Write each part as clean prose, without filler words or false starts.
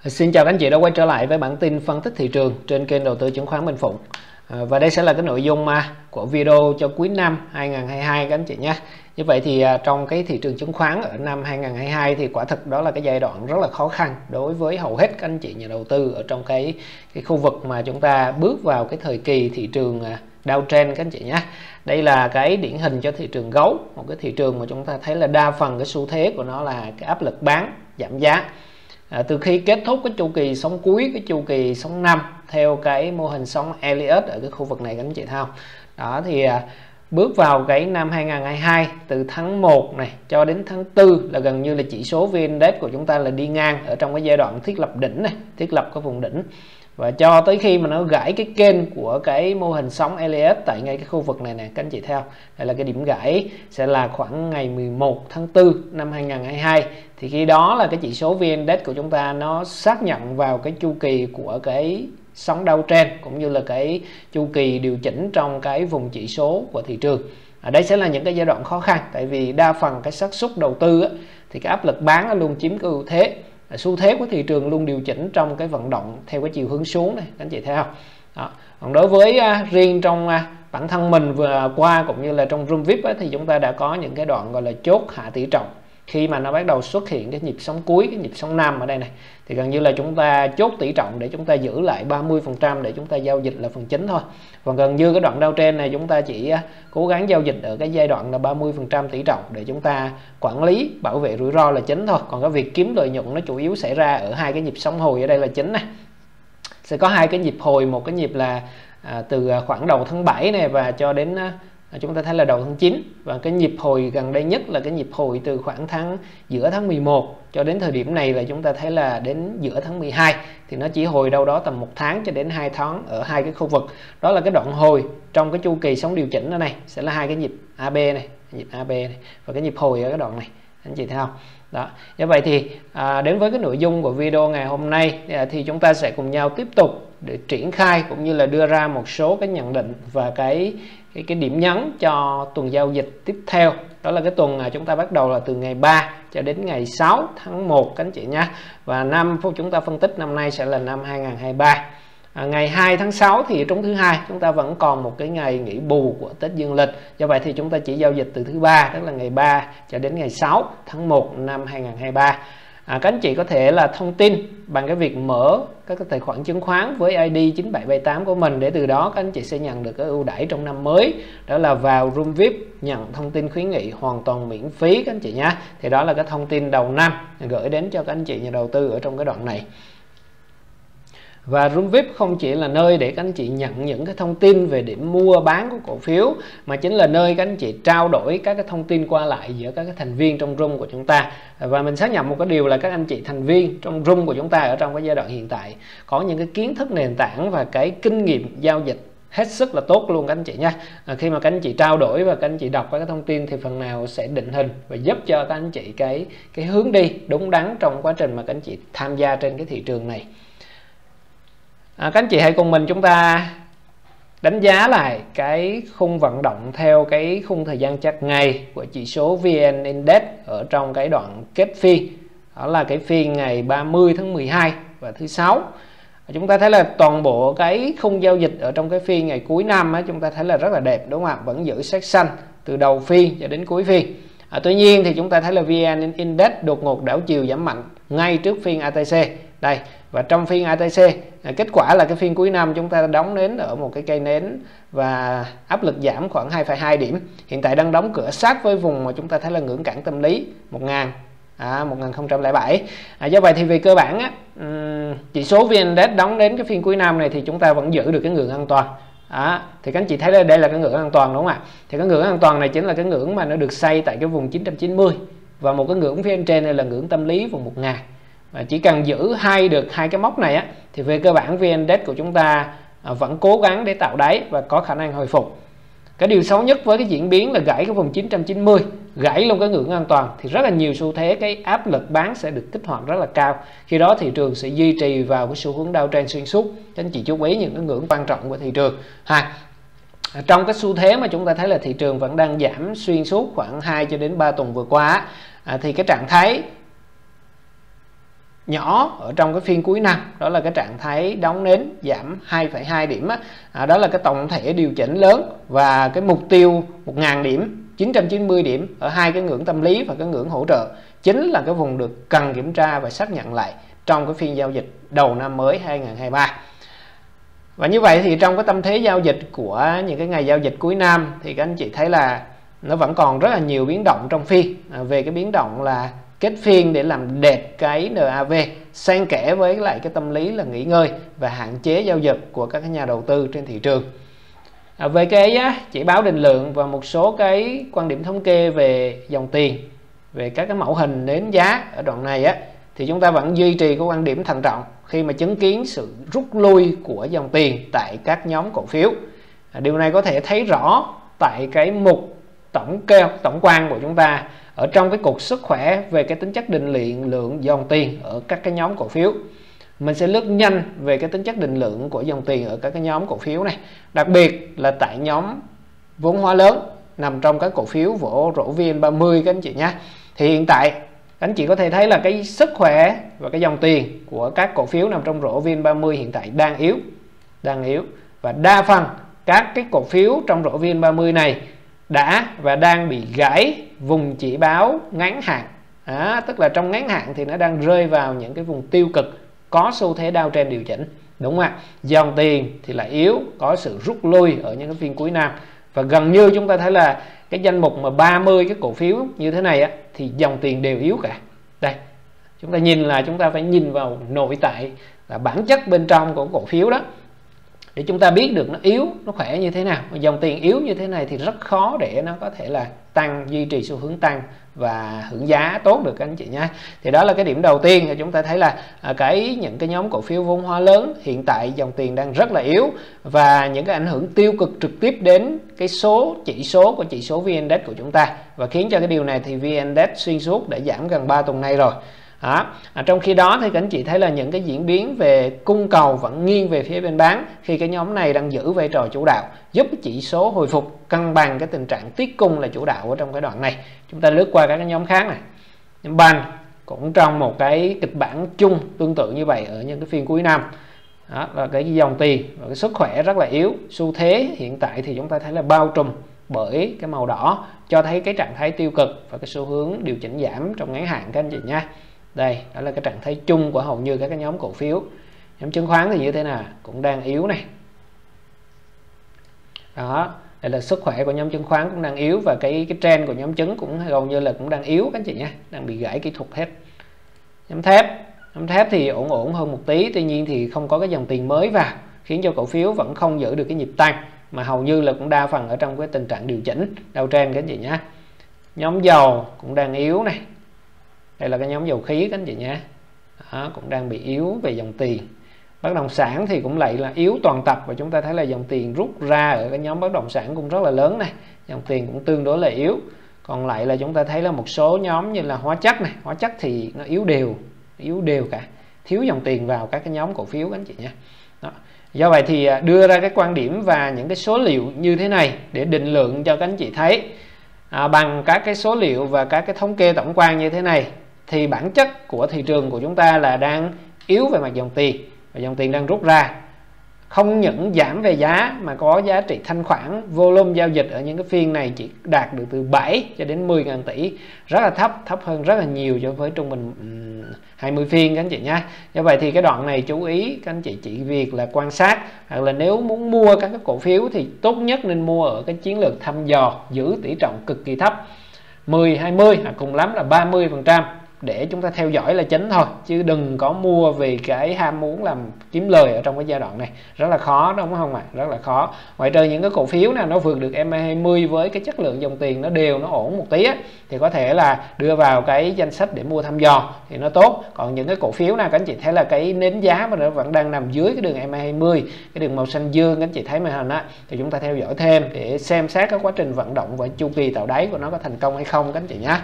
Xin chào các anh chị đã quay trở lại với bản tin phân tích thị trường trên kênh đầu tư chứng khoán Minh Phụng. Và đây sẽ là cái nội dung của video cho cuối năm 2022 các anh chị nhé. Như vậy thì trong cái thị trường chứng khoán ở năm 2022 thì quả thực đó là cái giai đoạn rất là khó khăn đối với hầu hết các anh chị nhà đầu tư ở trong cái khu vực mà chúng ta bước vào cái thời kỳ thị trường downtrend các anh chị nhé. Đây là cái điển hình cho thị trường gấu, một cái thị trường mà chúng ta thấy là đa phần cái xu thế của nó là cái áp lực bán giảm giá. Từ khi kết thúc cái chu kỳ sóng cuối, cái chu kỳ sóng 5 theo cái mô hình sóng Elliott ở cái khu vực này các anh chị thấy không? Đó thì bước vào cái năm 2022 từ tháng 1 này cho đến tháng 4 là gần như là chỉ số VN Index của chúng ta là đi ngang ở trong cái giai đoạn thiết lập đỉnh này, thiết lập cái vùng đỉnh. Và cho tới khi mà nó gãy cái kênh của cái mô hình sóng Elliott tại ngay cái khu vực này nè các anh chị theo. Đây là cái điểm gãy sẽ là khoảng ngày 11 tháng 4 năm 2022. Thì khi đó là cái chỉ số VN Index của chúng ta nó xác nhận vào cái chu kỳ của cái sóng downtrend cũng như là cái chu kỳ điều chỉnh trong cái vùng chỉ số của thị trường. Đây sẽ là những cái giai đoạn khó khăn, tại vì đa phần cái xác suất đầu tư thì cái áp lực bán nó luôn chiếm cái ưu thế. Xu thế của thị trường luôn điều chỉnh trong cái vận động theo cái chiều hướng xuống này các anh chị thấy không? Đó. Còn đối với riêng trong bản thân mình vừa qua cũng như là trong room VIP thì chúng ta đã có những cái đoạn gọi là chốt hạ tỷ trọng. Khi mà nó bắt đầu xuất hiện cái nhịp sóng cuối, cái nhịp sóng 5 ở đây này thì gần như là chúng ta chốt tỷ trọng để chúng ta giữ lại 30% để chúng ta giao dịch là phần chính thôi. Còn gần như cái đoạn downtrend này chúng ta chỉ cố gắng giao dịch ở cái giai đoạn là 30% tỷ trọng để chúng ta quản lý, bảo vệ rủi ro là chính thôi. Còn cái việc kiếm lợi nhuận nó chủ yếu xảy ra ở hai cái nhịp sóng hồi ở đây là chính này. Sẽ có hai cái nhịp hồi, một cái nhịp là từ khoảng đầu tháng 7 này và cho đến chúng ta thấy là đầu tháng 9, và cái nhịp hồi gần đây nhất là cái nhịp hồi từ khoảng giữa tháng 11 cho đến thời điểm này là chúng ta thấy là đến giữa tháng 12 thì nó chỉ hồi đâu đó tầm 1 tháng cho đến 2 tháng ở hai cái khu vực. Đó là cái đoạn hồi trong cái chu kỳ sóng điều chỉnh ở này sẽ là hai cái nhịp AB này, nhịp AB này và cái nhịp hồi ở cái đoạn này. Anh chị thấy không? Đó. Như vậy thì đến với cái nội dung của video ngày hôm nay thì chúng ta sẽ cùng nhau tiếp tục để triển khai cũng như là đưa ra một số cái nhận định và cái điểm nhấn cho tuần giao dịch tiếp theo. Đó là cái tuần chúng ta bắt đầu là từ ngày 3 cho đến ngày 6 tháng 1 các anh chị nhé. Và năm chúng ta phân tích năm nay sẽ là năm 2023. Ngày 2 tháng 6 thì trúng thứ hai, chúng ta vẫn còn một cái ngày nghỉ bù của Tết Dương lịch. Do vậy thì chúng ta chỉ giao dịch từ thứ ba, tức là ngày 3 cho đến ngày 6 tháng 1 năm 2023. Các anh chị có thể là thông tin bằng cái việc mở các cái tài khoản chứng khoán với ID 9778 của mình, để từ đó các anh chị sẽ nhận được cái ưu đãi trong năm mới. Đó là vào room VIP nhận thông tin khuyến nghị hoàn toàn miễn phí các anh chị nhé. Thì đó là cái thông tin đầu năm gửi đến cho các anh chị nhà đầu tư ở trong cái đoạn này. Và room VIP không chỉ là nơi để các anh chị nhận những cái thông tin về điểm mua bán của cổ phiếu, mà chính là nơi các anh chị trao đổi các cái thông tin qua lại giữa các cái thành viên trong room của chúng ta. Và mình xác nhận một cái điều là các anh chị thành viên trong room của chúng ta ở trong cái giai đoạn hiện tại có những cái kiến thức nền tảng và cái kinh nghiệm giao dịch hết sức là tốt luôn các anh chị nhé. Khi mà các anh chị trao đổi và các anh chị đọc các cái thông tin thì phần nào sẽ định hình và giúp cho các anh chị cái hướng đi đúng đắn trong quá trình mà các anh chị tham gia trên cái thị trường này. Các anh chị hãy cùng mình chúng ta đánh giá lại cái khung vận động theo cái khung thời gian chart ngày của chỉ số VN Index ở trong cái đoạn kết phiên. Đó là cái phiên ngày 30 tháng 12 và thứ sáu. Chúng ta thấy là toàn bộ cái khung giao dịch ở trong cái phiên ngày cuối năm chúng ta thấy là rất là đẹp, đúng không ạ? Vẫn giữ sắc xanh từ đầu phiên cho đến cuối phiên. Tuy nhiên thì chúng ta thấy là VN Index đột ngột đảo chiều giảm mạnh ngay trước phiên ATC. Đây, và trong phiên ATC kết quả là cái phiên cuối năm chúng ta đóng đến ở một cái cây nến và áp lực giảm khoảng 2,2 điểm. Hiện tại đang đóng cửa sát với vùng mà chúng ta thấy là ngưỡng cản tâm lý 1007. Do vậy thì về cơ bản chỉ số VN Index đóng đến cái phiên cuối năm này thì chúng ta vẫn giữ được cái ngưỡng an toàn. Thì các anh chị thấy đây là cái ngưỡng an toàn, đúng không ạ? Thì cái ngưỡng an toàn này chính là cái ngưỡng mà nó được xây tại cái vùng 990, và một cái ngưỡng phía trên này là ngưỡng tâm lý vùng 1000. Và chỉ cần giữ được hai cái mốc này thì về cơ bản VN Index của chúng ta vẫn cố gắng để tạo đáy và có khả năng hồi phục. Cái điều xấu nhất với cái diễn biến là gãy cái vùng 990, gãy luôn cái ngưỡng an toàn thì rất là nhiều xu thế cái áp lực bán sẽ được kích hoạt rất là cao. Khi đó thị trường sẽ duy trì vào cái xu hướng downtrend xuyên suốt. Các anh chị chú ý những cái ngưỡng quan trọng của thị trường. Trong cái xu thế mà chúng ta thấy là thị trường vẫn đang giảm xuyên suốt khoảng 2 cho đến 3 tuần vừa qua thì cái trạng thái nhỏ ở trong cái phiên cuối năm, đó là cái trạng thái đóng nến giảm 2,2 điểm đó là cái tổng thể điều chỉnh lớn, và cái mục tiêu 1.000 điểm, 990 điểm ở hai cái ngưỡng tâm lý và cái ngưỡng hỗ trợ chính là cái vùng được cần kiểm tra và xác nhận lại trong cái phiên giao dịch đầu năm mới 2023. Và như vậy thì trong cái tâm thế giao dịch của những cái ngày giao dịch cuối năm thì các anh chị thấy là nó vẫn còn rất là nhiều biến động trong phiên. Về cái biến động là kết phiên để làm đẹp cái NAV, xen kẽ với lại cái tâm lý là nghỉ ngơi và hạn chế giao dịch của các nhà đầu tư trên thị trường. Về cái chỉ báo định lượng và một số cái quan điểm thống kê về dòng tiền, về các cái mẫu hình nến giá ở đoạn này thì chúng ta vẫn duy trì cái quan điểm thận trọng khi mà chứng kiến sự rút lui của dòng tiền tại các nhóm cổ phiếu. Điều này có thể thấy rõ tại cái mục tổng quan của chúng ta ở trong cái cột sức khỏe về cái tính chất định lượng dòng tiền ở các cái nhóm cổ phiếu. Mình sẽ lướt nhanh về cái tính chất định lượng của dòng tiền ở các cái nhóm cổ phiếu này, đặc biệt là tại nhóm vốn hóa lớn nằm trong các cổ phiếu rổ VN30 các anh chị nhé. Thì hiện tại các anh chị có thể thấy là cái sức khỏe và cái dòng tiền của các cổ phiếu nằm trong rổ VN30 hiện tại đang yếu, và đa phần các cái cổ phiếu trong rổ VN30 này đã và đang bị gãy vùng chỉ báo ngắn hạn. Tức là trong ngắn hạn thì nó đang rơi vào những cái vùng tiêu cực, có xu thế downtrend điều chỉnh, đúng không ạ? Dòng tiền thì lại yếu, có sự rút lui ở những cái phiên cuối năm, và gần như chúng ta thấy là cái danh mục mà 30 cái cổ phiếu như thế này thì dòng tiền đều yếu cả. Đây, chúng ta nhìn là chúng ta phải nhìn vào nội tại là bản chất bên trong của cổ phiếu đó để chúng ta biết được nó yếu, nó khỏe như thế nào. Dòng tiền yếu như thế này thì rất khó để nó có thể là tăng, duy trì xu hướng tăng và hưởng giá tốt được các anh chị nhé. Thì đó là cái điểm đầu tiên. Chúng ta thấy là những cái nhóm cổ phiếu vốn hóa lớn hiện tại dòng tiền đang rất là yếu, và những cái ảnh hưởng tiêu cực trực tiếp đến cái chỉ số của chỉ số VN-Index của chúng ta, và khiến cho cái điều này thì VN-Index xuyên suốt đã giảm gần 3 tuần nay rồi. Trong khi đó thì các anh chị thấy là những cái diễn biến về cung cầu vẫn nghiêng về phía bên bán, khi cái nhóm này đang giữ vai trò chủ đạo, giúp chỉ số hồi phục cân bằng cái tình trạng tiết cung là chủ đạo ở trong cái đoạn này. Chúng ta lướt qua các cái nhóm khác này. Nhóm ban cũng trong một cái kịch bản chung tương tự như vậy ở những cái phiên cuối năm. Và cái dòng tiền và cái sức khỏe rất là yếu. Xu thế hiện tại thì chúng ta thấy là bao trùm bởi cái màu đỏ, cho thấy cái trạng thái tiêu cực và cái xu hướng điều chỉnh giảm trong ngắn hạn các anh chị nha. Đây, đó là cái trạng thái chung của hầu như các cái nhóm cổ phiếu. Nhóm chứng khoán thì như thế nào? Cũng đang yếu này. Đó, đây là sức khỏe của nhóm chứng khoán cũng đang yếu, và cái trend của nhóm chứng cũng hầu như là cũng đang yếu các anh chị nha, đang bị gãy kỹ thuật hết. Nhóm thép thì ổn hơn một tí, tuy nhiên thì không có cái dòng tiền mới vào, khiến cho cổ phiếu vẫn không giữ được cái nhịp tăng, mà hầu như là cũng đa phần ở trong cái tình trạng điều chỉnh downtrend các anh chị nhé. Nhóm dầu cũng đang yếu này. Đây là cái nhóm dầu khí các anh chị nhé. Cũng đang bị yếu về dòng tiền. Bất động sản thì cũng lại là yếu toàn tập, và chúng ta thấy là dòng tiền rút ra ở cái nhóm bất động sản cũng rất là lớn này. Dòng tiền cũng tương đối là yếu. Còn lại là chúng ta thấy là một số nhóm như là hóa chất này. Hóa chất thì nó yếu đều cả. Thiếu dòng tiền vào các cái nhóm cổ phiếu các anh chị nhé. Do vậy thì đưa ra cái quan điểm và những cái số liệu như thế này để định lượng cho các anh chị thấy. Bằng các cái số liệu và các cái thống kê tổng quan như thế này thì bản chất của thị trường của chúng ta là đang yếu về mặt dòng tiền, và dòng tiền đang rút ra. Không những giảm về giá mà có giá trị thanh khoản, volume giao dịch ở những cái phiên này chỉ đạt được từ 7 cho đến 10.000 tỷ, rất là thấp hơn rất là nhiều so với trung bình 20 phiên các anh chị nhé. Do vậy thì cái đoạn này chú ý các anh chị chỉ việc là quan sát, hoặc là nếu muốn mua các cái cổ phiếu thì tốt nhất nên mua ở cái chiến lược thăm dò, giữ tỷ trọng cực kỳ thấp, 10-20 hoặc cùng lắm là 30%, để chúng ta theo dõi là chính thôi, chứ đừng có mua vì cái ham muốn làm kiếm lời ở trong cái giai đoạn này. Rất là khó đúng không ạ? Rất là khó. Ngoại trừ những cái cổ phiếu nào nó vượt được MA20 với cái chất lượng dòng tiền nó đều, nó ổn một tí thì có thể là đưa vào cái danh sách để mua thăm dò thì nó tốt. Còn những cái cổ phiếu nào các anh chị thấy là cái nến giá mà nó vẫn đang nằm dưới cái đường MA20, cái đường màu xanh dương các anh chị thấy màn hình thì chúng ta theo dõi thêm để xem xét cái quá trình vận động và chu kỳ tạo đáy của nó có thành công hay không các anh chị nhé.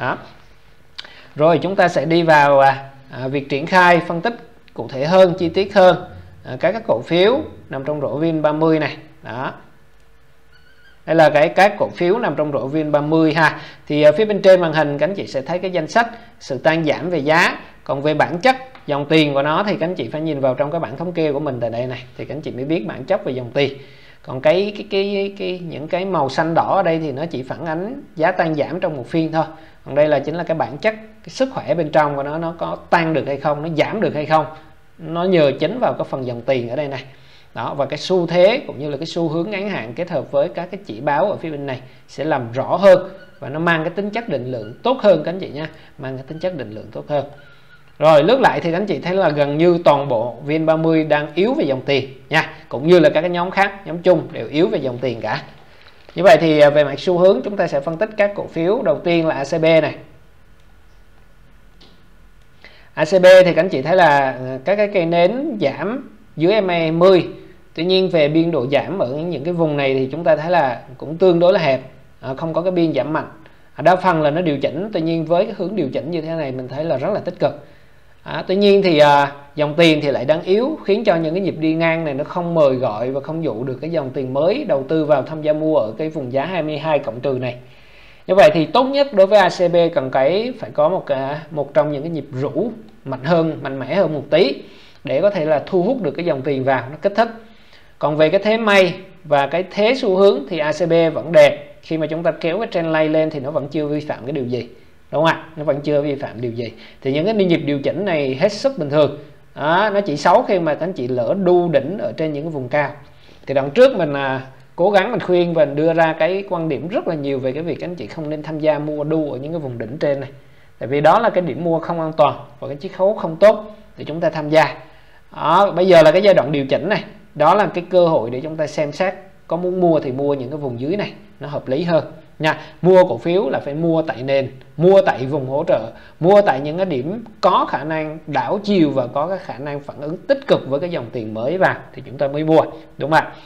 Rồi chúng ta sẽ đi vào việc triển khai phân tích cụ thể hơn, chi tiết hơn các cổ phiếu nằm trong rổ VN30 này. Đó. Đây là các cổ phiếu nằm trong rổ VN30 ha. Thì phía bên trên màn hình các anh chị sẽ thấy cái danh sách sự tăng giảm về giá Còn về bản chất dòng tiền của nó thì các anh chị phải nhìn vào trong cái bảng thống kê của mình tại đây này, thì các anh chị mới biết bản chất về dòng tiền. Còn những cái màu xanh đỏ ở đây thì nó chỉ phản ánh giá tăng giảm trong một phiên thôi. Còn đây chính là cái bản chất, cái sức khỏe bên trong của nó có tăng được hay không, nó giảm được hay không, nó nhờ chính vào cái phần dòng tiền ở đây này. Đó, và cái xu thế cũng như là cái xu hướng ngắn hạn kết hợp với các cái chỉ báo ở phía bên này sẽ làm rõ hơn, và nó mang cái tính chất định lượng tốt hơn các anh chị nha, mang cái tính chất định lượng tốt hơn. Rồi lướt lại thì các anh chị thấy là gần như toàn bộ VN30 đang yếu về dòng tiền nha, cũng như là các cái nhóm khác, nhóm chung đều yếu về dòng tiền cả. Như vậy thì về mặt xu hướng chúng ta sẽ phân tích các cổ phiếu. Đầu tiên là ACB này. ACB thì các anh chị thấy là các cái cây nến giảm dưới MA20. Tuy nhiên về biên độ giảm ở những cái vùng này thì chúng ta thấy là cũng tương đối là hẹp, không có cái biên giảm mạnh. Đa phần là nó điều chỉnh, tuy nhiên với cái hướng điều chỉnh như thế này mình thấy là rất là tích cực. Tuy nhiên thì dòng tiền thì lại đang yếu, khiến cho những cái nhịp đi ngang này nó không mời gọi và không dụ được cái dòng tiền mới đầu tư vào tham gia mua ở cái vùng giá 22 cộng trừ này. Như vậy thì tốt nhất đối với ACB cần phải có một trong những cái nhịp rũ mạnh mẽ hơn một tí để có thể là thu hút được cái dòng tiền vào, nó kích thích. Còn về cái thế may và cái thế xu hướng thì ACB vẫn đẹp. Khi mà chúng ta kéo cái trendline lên thì nó vẫn chưa vi phạm cái điều gì, đúng không ạ? Nó vẫn chưa vi phạm điều gì. Thì những cái nhịp điều chỉnh này hết sức bình thường. Nó chỉ xấu khi mà các anh chị lỡ đu đỉnh ở trên những cái vùng cao. Thì đoạn trước mình cố gắng mình khuyên và đưa ra cái quan điểm rất là nhiều về cái việc các anh chị không nên tham gia mua đu ở những cái vùng đỉnh trên này. Tại vì đó là cái điểm mua không an toàn và cái chiết khấu không tốt để chúng ta tham gia. Bây giờ là cái giai đoạn điều chỉnh này, đó là cái cơ hội để chúng ta xem xét có muốn mua thì mua những cái vùng dưới này nó hợp lý hơn nha. Mua cổ phiếu là phải mua tại nền, mua tại vùng hỗ trợ, mua tại những cái điểm có khả năng đảo chiều và có cái khả năng phản ứng tích cực với cái dòng tiền mới vào thì chúng ta mới mua, đúng không ạ?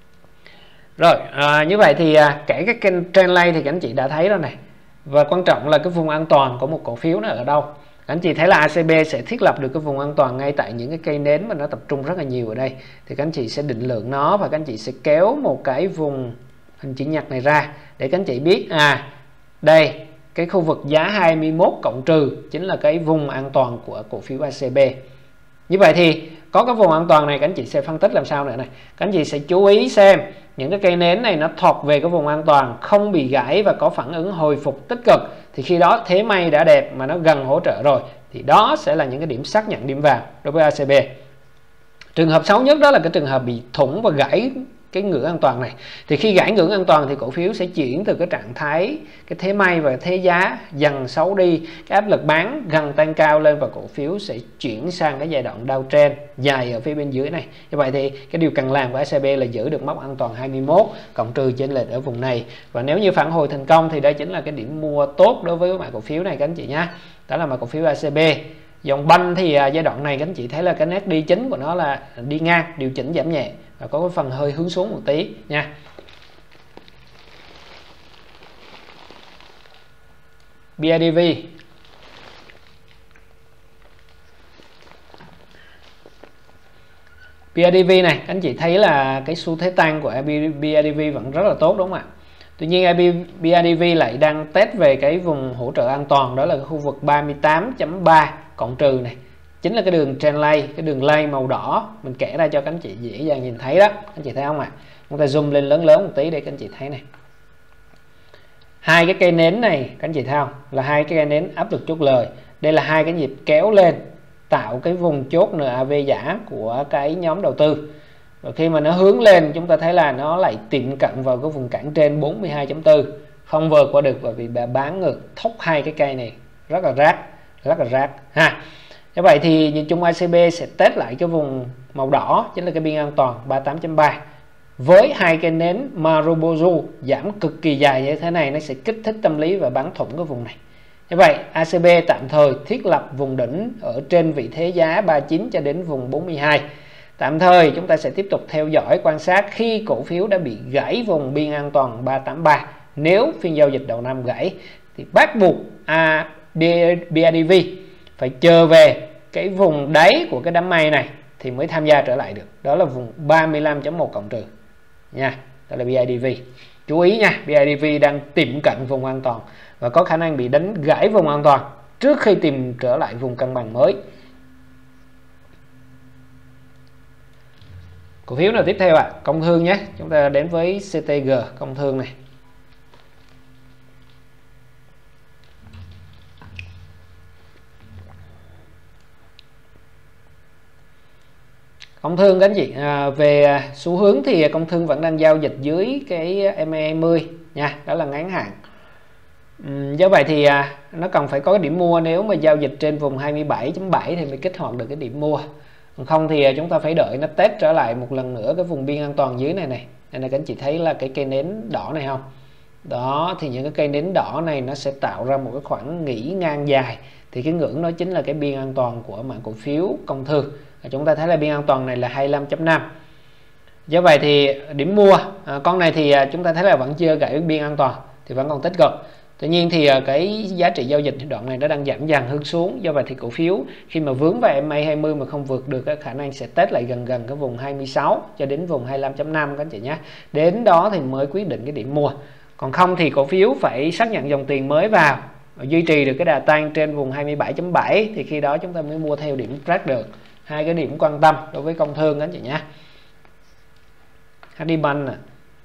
Rồi như vậy thì kể cái kênh trendline thì các anh chị đã thấy rồi này, và quan trọng là cái vùng an toàn của một cổ phiếu nó ở đâu. Các anh chị thấy là ACB sẽ thiết lập được cái vùng an toàn ngay tại những cái cây nến mà nó tập trung rất là nhiều ở đây, thì các anh chị sẽ định lượng nó và các anh chị sẽ kéo một cái vùng hình chữ nhật này ra để các anh chị biết đây cái khu vực giá 21 cộng trừ chính là cái vùng an toàn của cổ phiếu ACB. Như vậy thì có cái vùng an toàn này các anh chị sẽ phân tích làm sao nữa này. Các anh chị sẽ chú ý xem những cái cây nến này nó thọt về cái vùng an toàn, không bị gãy và có phản ứng hồi phục tích cực, thì khi đó thế may đã đẹp mà nó gần hỗ trợ rồi thì đó sẽ là những cái điểm xác nhận điểm vào đối với ACB. Trường hợp xấu nhất đó là cái trường hợp bị thủng và gãy cái ngưỡng an toàn này. Thì khi gãy ngưỡng an toàn thì cổ phiếu sẽ chuyển từ cái trạng thái cái thế may và thế giá dần xấu đi, cái áp lực bán gần tăng cao lên và cổ phiếu sẽ chuyển sang cái giai đoạn downtrend dài ở phía bên dưới này. Như vậy thì cái điều cần làm của ACB là giữ được mốc an toàn 21 cộng trừ chênh lệch ở vùng này, và nếu như phản hồi thành công thì đây chính là cái điểm mua tốt đối với mã cổ phiếu này các anh chị nhé. Đó là mã cổ phiếu ACB. Dòng banh thì giai đoạn này các anh chị thấy là cái nét đi chính của nó là đi ngang, điều chỉnh giảm nhẹ và có cái phần hơi hướng xuống một tí nha. BIDV. BIDV này các anh chị thấy là cái xu thế tăng của BIDV vẫn rất là tốt, đúng không ạ? Tuy nhiên BIDV lại đang test về cái vùng hỗ trợ an toàn, đó là cái khu vực 38.3 cộng trừ này. Chính là cái đường trendline, cái đường line màu đỏ mình kẻ ra cho các anh chị dễ dàng nhìn thấy đó. Anh chị thấy không ạ? Chúng ta zoom lên lớn lớn một tí để các anh chị thấy này. Hai cái cây nến này các anh chị thấy không? Là hai cái cây nến áp lực chốt lời. Đây là hai cái nhịp kéo lên tạo cái vùng chốt NAV giả của cái nhóm đầu tư. Và khi mà nó hướng lên chúng ta thấy là nó lại tiệm cận vào cái vùng cản trên 42.4, không vượt qua được bởi vì bà bán ngược thốc hai cái cây này rất là rác ha. Như vậy thì nhìn chung ACB sẽ test lại cái vùng màu đỏ chính là cái biên an toàn 38.3 với hai cây nến Marubozu giảm cực kỳ dài như thế này, nó sẽ kích thích tâm lý và bắn thủng cái vùng này. Như vậy ACB tạm thời thiết lập vùng đỉnh ở trên vị thế giá 39 cho đến vùng 42. Tạm thời chúng ta sẽ tiếp tục theo dõi quan sát khi cổ phiếu đã bị gãy vùng biên an toàn 383. Nếu phiên giao dịch đầu năm gãy thì bắt buộc BIDV phải chờ về cái vùng đáy của cái đám mây này thì mới tham gia trở lại được. Đó là vùng 35.1 cộng trừ nha. Đó là BIDV. Chú ý nha, BIDV đang tiệm cận vùng an toàn và có khả năng bị đánh gãy vùng an toàn. trước khi tìm trở lại vùng cân bằng mới. Cổ phiếu nào tiếp theo ạ? Công Thương nhé. Chúng ta đến với CTG Công Thương này. Công Thương các anh chị, về xu hướng thì Công Thương vẫn đang giao dịch dưới cái MA20 nha, đó là ngắn hạn. Do vậy thì nó cần phải có cái điểm mua, nếu mà giao dịch trên vùng 27.7 thì mới kích hoạt được cái điểm mua. Còn không thì chúng ta phải đợi nó test trở lại một lần nữa cái vùng biên an toàn dưới này này. Nên là các anh chị thấy là cái cây nến đỏ này không? Đó, thì những cái cây nến đỏ này nó sẽ tạo ra một cái khoảng nghỉ ngang dài. Thì cái ngưỡng đó chính là cái biên an toàn của mã cổ phiếu Công Thương. Chúng ta thấy là biên an toàn này là 25.5. Do vậy thì điểm mua con này thì chúng ta thấy là vẫn chưa gãy biên an toàn, thì vẫn còn tích cực. Tuy nhiên thì cái giá trị giao dịch đoạn này nó đang giảm dần hướng xuống. Do vậy thì cổ phiếu khi mà vướng vào MA20 mà không vượt được, cái khả năng sẽ test lại gần cái vùng 26 cho đến vùng 25.5 các anh chị nhé. Đến đó thì mới quyết định cái điểm mua. Còn không thì cổ phiếu phải xác nhận dòng tiền mới vào, duy trì được cái đà tăng trên vùng 27.7 thì khi đó chúng ta mới mua theo điểm break được. Hai cái điểm quan tâm đối với Công Thương các anh chị nhé. HD Bank nè.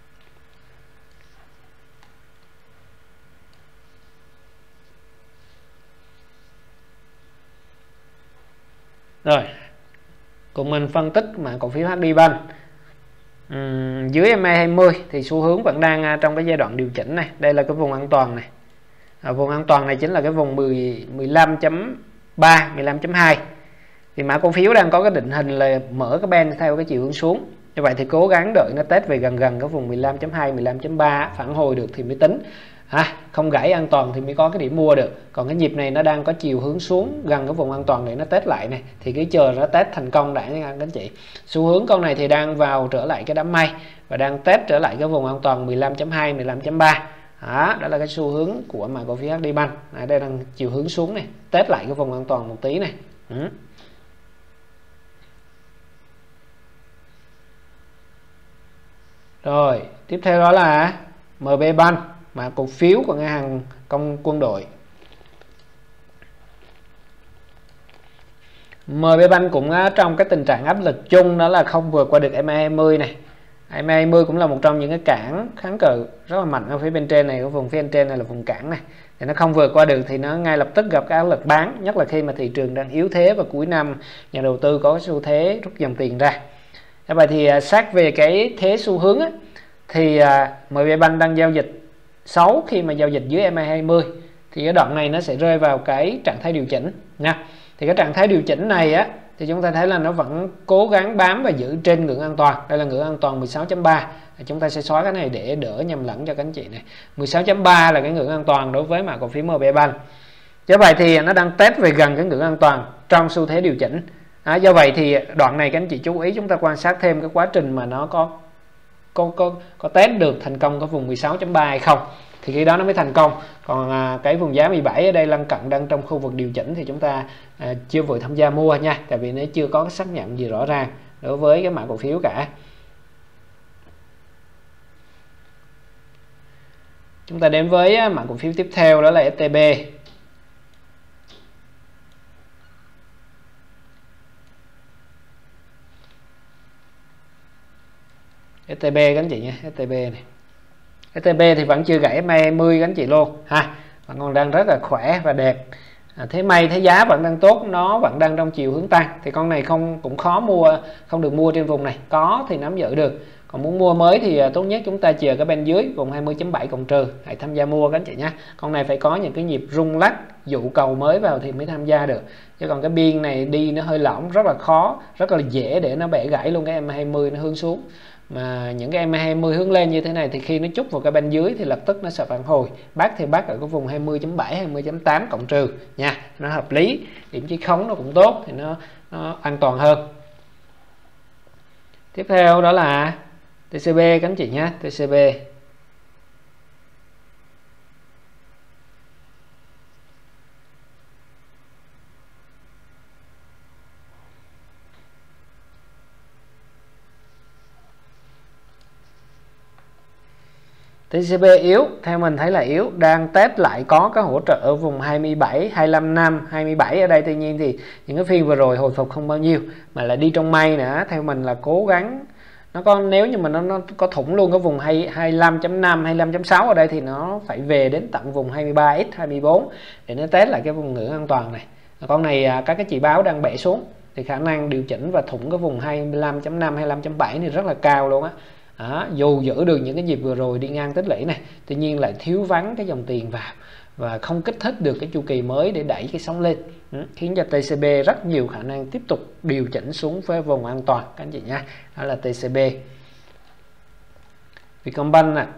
Rồi, cùng mình phân tích mà cổ phiếu HD Bank. Dưới MA20 thì xu hướng vẫn đang trong cái giai đoạn điều chỉnh này. Đây là cái vùng an toàn này. Vùng an toàn này chính là cái vùng 15.3, 15.2. Thì mã cổ phiếu đang có cái định hình là mở cái band theo cái chiều hướng xuống. Như vậy thì cố gắng đợi nó test về gần cái vùng 15.2, 15.3 phản hồi được thì mới tính. Không gãy an toàn thì mới có cái điểm mua được. Còn cái nhịp này nó đang có chiều hướng xuống gần cái vùng an toàn để nó test lại này, thì cứ chờ nó test thành công đã nha các anh chị. Xu hướng con này thì đang vào trở lại cái đám mây và đang test trở lại cái vùng an toàn 15.2, 15.3. Đó là cái xu hướng của mã cổ phiếu HD Bank. Đây đang chiều hướng xuống này, test lại cái vùng an toàn một tí này. Rồi, tiếp theo đó là MB Bank, mã cổ phiếu của ngân hàng công quân đội. MB Bank cũng trong cái tình trạng áp lực chung, đó là không vượt qua được MA20 này. MA20 cũng là một trong những cái cản kháng cự rất là mạnh ở phía bên trên này, ở vùng phía bên trên này là vùng cản này. Thì nó không vượt qua được thì nó ngay lập tức gặp cái áp lực bán, nhất là khi mà thị trường đang yếu thế và cuối năm nhà đầu tư có xu thế rút dòng tiền ra. Vậy thì sát về cái thế xu hướng thì MB Bank đang giao dịch xấu khi mà giao dịch dưới MA20, thì cái đoạn này nó sẽ rơi vào cái trạng thái điều chỉnh nha. Thì cái trạng thái điều chỉnh này thì chúng ta thấy là nó vẫn cố gắng bám và giữ trên ngưỡng an toàn. Đây là ngưỡng an toàn 16.3. Chúng ta sẽ xóa cái này để đỡ nhầm lẫn cho các anh chị này. 16.3 là cái ngưỡng an toàn đối với mã cổ phiếu MB Bank. Do vậy thì nó đang test về gần cái ngưỡng an toàn trong xu thế điều chỉnh. Do vậy thì đoạn này các anh chị chú ý, chúng ta quan sát thêm cái quá trình mà nó có test được thành công cái vùng 16.3 hay không, thì khi đó nó mới thành công. Còn cái vùng giá 17 ở đây lân cận đang trong khu vực điều chỉnh thì chúng ta chưa vội tham gia mua nha, tại vì nó chưa có cái xác nhận gì rõ ràng đối với cái mã cổ phiếu cả. Chúng ta đến với mã cổ phiếu tiếp theo, đó là STB. STB các anh chị nha, STB này. STB thì vẫn chưa gãy MA20 các anh chị luôn ha, vẫn còn đang rất là khỏe và đẹp. Thế may thế giá vẫn đang tốt, nó vẫn đang trong chiều hướng tăng, thì con này cũng khó mua, không được mua trên vùng này. Có thì nắm giữ được, còn muốn mua mới thì tốt nhất chúng ta chờ cái bên dưới vùng 20.7 cộng trừ hãy tham gia mua các anh chị nhé. Con này phải có những cái nhịp rung lắc dụ cầu mới vào thì mới tham gia được, chứ còn cái biên này đi nó hơi lỏng, rất là khó, rất là dễ để nó bẻ gãy luôn cái MA20 nó hướng xuống. Mà những cái MA20 hướng lên như thế này thì khi nó chúc vào cái bên dưới thì lập tức nó sẽ phản hồi, bắt thì bắt ở cái vùng 20.7, 20.8 cộng trừ nha, nó hợp lý, điểm chí khống nó cũng tốt thì nó an toàn hơn. Tiếp theo đó là TCB các anh chị nhé. TCB TCB yếu, theo mình thấy là yếu, đang test lại có cái hỗ trợ ở vùng 27, 25 năm, 27 ở đây. Tuy nhiên thì những cái phiên vừa rồi hồi phục không bao nhiêu mà lại đi trong may nữa. Theo mình là cố gắng nó có, nếu như mà nó có thủng luôn cái vùng 25.5, 25.6 ở đây thì nó phải về đến tận vùng 23x, 24 để nó test lại cái vùng ngưỡng an toàn này. Con này các cái chỉ báo đang bẻ xuống thì khả năng điều chỉnh và thủng cái vùng 25.5, 25.7 này rất là cao luôn á. Dù giữ được những cái nhịp vừa rồi đi ngang tích lũy này, tuy nhiên lại thiếu vắng cái dòng tiền vào và không kích thích được cái chu kỳ mới để đẩy cái sóng lên, khiến cho TCB rất nhiều khả năng tiếp tục điều chỉnh xuống với vùng an toàn các anh chị nhé. Đó là TCB. Vietcombank nè,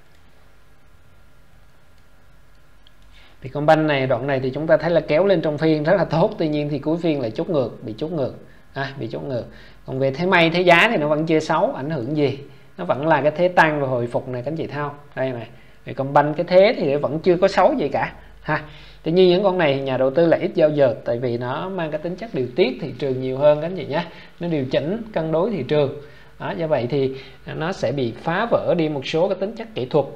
Vietcombank này đoạn này thì chúng ta thấy là kéo lên trong phiên rất là tốt, tuy nhiên thì cuối phiên lại chốt ngược, bị chốt ngược. Còn về thế may thế giá thì nó vẫn chưa xấu, ảnh hưởng gì, nó vẫn là cái thế tăng và hồi phục này các anh chị thấy không? Đây này, Vietcombank cái thế thì vẫn chưa có xấu gì cả ha. Tuy nhiên những con này nhà đầu tư lại ít giao dịch, tại vì nó mang cái tính chất điều tiết thị trường nhiều hơn các anh chị nhé, nó điều chỉnh cân đối thị trường. Do vậy thì nó sẽ bị phá vỡ đi một số cái tính chất kỹ thuật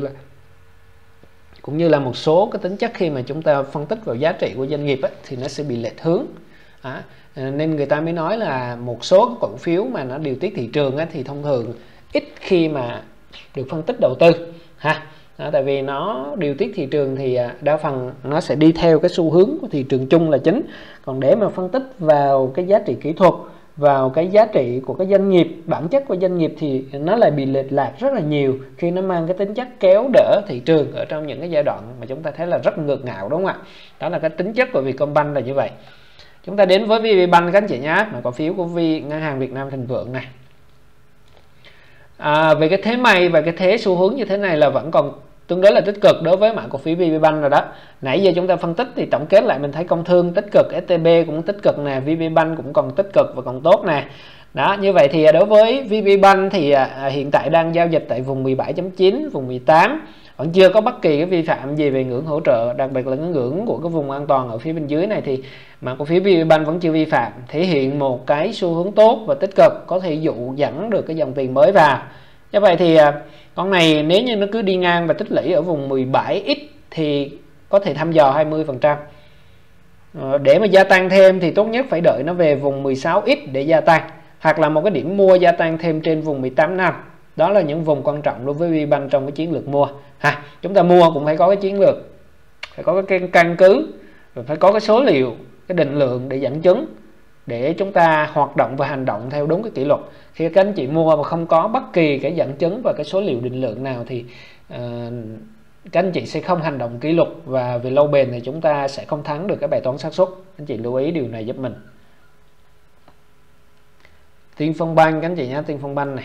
cũng như là một số cái tính chất khi mà chúng ta phân tích vào giá trị của doanh nghiệp ấy, thì nó sẽ bị lệch hướng. Nên người ta mới nói là một số cái cổ phiếu mà nó điều tiết thị trường ấy, thì thông thường ít khi mà được phân tích đầu tư ha. Tại vì nó điều tiết thị trường thì đa phần nó sẽ đi theo cái xu hướng của thị trường chung là chính. Còn để mà phân tích vào cái giá trị kỹ thuật, vào cái giá trị của cái doanh nghiệp, bản chất của doanh nghiệp thì nó lại bị lệch lạc rất là nhiều khi nó mang cái tính chất kéo đỡ thị trường ở trong những cái giai đoạn mà chúng ta thấy là rất ngược ngạo, đúng không ạ? Đó là cái tính chất của Vietcombank là như vậy. Chúng ta đến với VPBank các anh chị nhé, mà cổ phiếu của Ngân hàng Việt Nam Thịnh Vượng này. Về cái thế may và cái thế xu hướng như thế này là vẫn còn tương đối là tích cực đối với mã cổ phiếu VPBank rồi đó. Nãy giờ chúng ta phân tích thì tổng kết lại mình thấy Công Thương tích cực, STB cũng tích cực nè, VPBank cũng còn tích cực và còn tốt nè. Đó, như vậy thì đối với VPBank thì hiện tại đang giao dịch tại vùng 17.9, vùng 18, vẫn chưa có bất kỳ cái vi phạm gì về ngưỡng hỗ trợ, đặc biệt là cái ngưỡng của cái vùng an toàn ở phía bên dưới này thì mà cổ phiếu VPBank vẫn chưa vi phạm, thể hiện một cái xu hướng tốt và tích cực, có thể dụ dẫn được cái dòng tiền mới vào. Như vậy thì con này nếu như nó cứ đi ngang và tích lũy ở vùng 17x thì có thể thăm dò 20%. Để mà gia tăng thêm thì tốt nhất phải đợi nó về vùng 16x để gia tăng, hoặc là một cái điểm mua gia tăng thêm trên vùng 18 năm. Đó là những vùng quan trọng đối với VPBank trong cái chiến lược mua ha. Chúng ta mua cũng phải có cái chiến lược, phải có cái căn cứ, và phải có cái số liệu, cái định lượng để dẫn chứng, để chúng ta hoạt động và hành động theo đúng cái kỷ luật. Khi các anh chị mua mà không có bất kỳ cái dẫn chứng và cái số liệu định lượng nào thì các anh chị sẽ không hành động kỷ luật, và về lâu bền thì chúng ta sẽ không thắng được cái bài toán xác suất. Anh chị lưu ý điều này giúp mình. Tiên Phong Bank các anh chị nhé, Tiên Phong Bank này.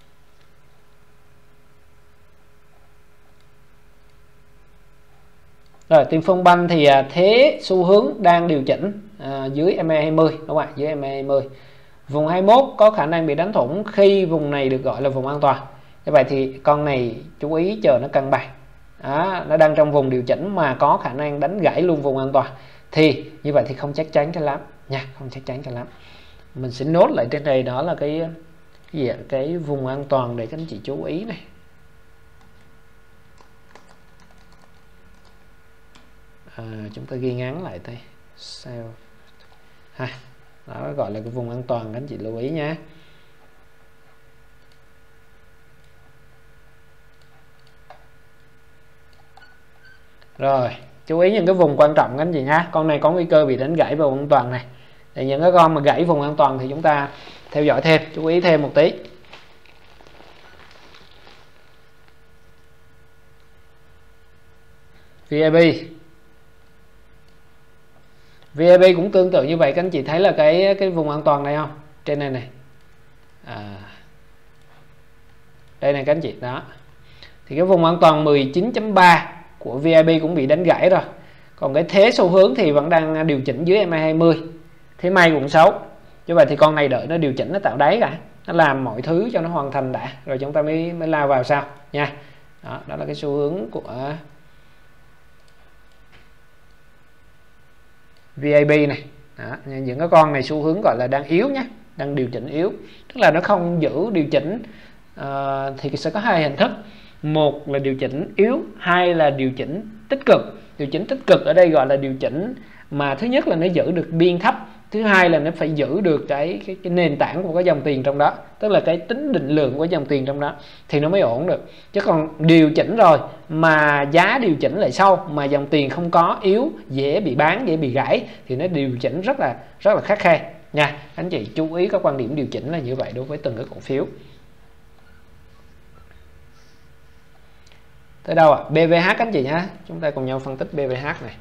Rồi, Tiên Phong Bank thì thế xu hướng đang điều chỉnh dưới MA20, đúng không ạ? Dưới MA20. Vùng 21 có khả năng bị đánh thủng khi vùng này được gọi là vùng an toàn. Như vậy thì con này chú ý chờ nó cân bằng. Nó đang trong vùng điều chỉnh mà có khả năng đánh gãy luôn vùng an toàn. Thì như vậy thì không chắc chắn cho lắm nha, không chắc chắn cho lắm. Mình sẽ nốt lại trên đây, đó là cái vùng an toàn để các anh chị chú ý này. Chúng ta ghi ngắn lại đây, sell ha, đó gọi là cái vùng an toàn, các anh chị lưu ý nhé. Rồi, chú ý những cái vùng quan trọng các anh chị nhé. Con này có nguy cơ bị đánh gãy vùng an toàn này. Thì những cái con mà gãy vùng an toàn thì chúng ta theo dõi thêm, chú ý thêm một tí. VIB cũng tương tự như vậy, các anh chị thấy là cái vùng an toàn này không? Trên này này. Đây này các anh chị, đó. Thì cái vùng an toàn 19.3 của VIB cũng bị đánh gãy rồi. Còn cái thế xu hướng thì vẫn đang điều chỉnh dưới MA20. Thế may cũng xấu. Như vậy thì con này đợi nó điều chỉnh, nó tạo đáy cả, nó làm mọi thứ cho nó hoàn thành đã, rồi chúng ta mới lao vào sau nha. Đó là cái xu hướng của VIB này. Đó, những cái con này xu hướng gọi là đang yếu nhé, đang điều chỉnh yếu, tức là nó không giữ điều chỉnh. Thì sẽ có hai hình thức. một là điều chỉnh yếu, hai là điều chỉnh tích cực. Điều chỉnh tích cực ở đây gọi là điều chỉnh mà thứ nhất là nó giữ được biên thấp, thứ hai là nó phải giữ được cái nền tảng của cái dòng tiền trong đó, tức là cái tính định lượng của dòng tiền trong đó thì nó mới ổn được. Chứ còn điều chỉnh rồi mà giá điều chỉnh lại sâu mà dòng tiền không có, yếu, dễ bị bán, dễ bị gãy thì nó điều chỉnh rất là khắt khe nha. Anh chị chú ý các quan điểm điều chỉnh là như vậy đối với từng cái cổ phiếu. Tới đâu ạ? BVH anh chị nhá, chúng ta cùng nhau phân tích BVH này.